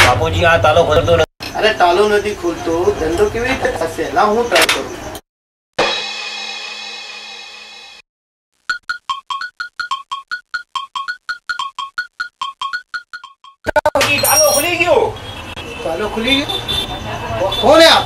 બાપુજી આ તાલો ખોલતો નથી. અરે તાલો નથી ખુલતો, ધંધો કેવી રીતે થશે? લાવ હું ટ્રાય કરું. તાલો ખુલી ગયો. તાલો ખુલી ગયો? કોણ આપ?